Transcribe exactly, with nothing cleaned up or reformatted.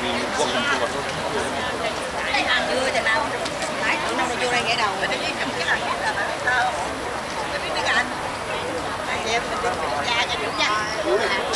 chưa chừng nào nãy tụi nó vô đây gãy đầu mình đi cầm cái này là nó biết biết anh em mình đi cha cho đúng nha.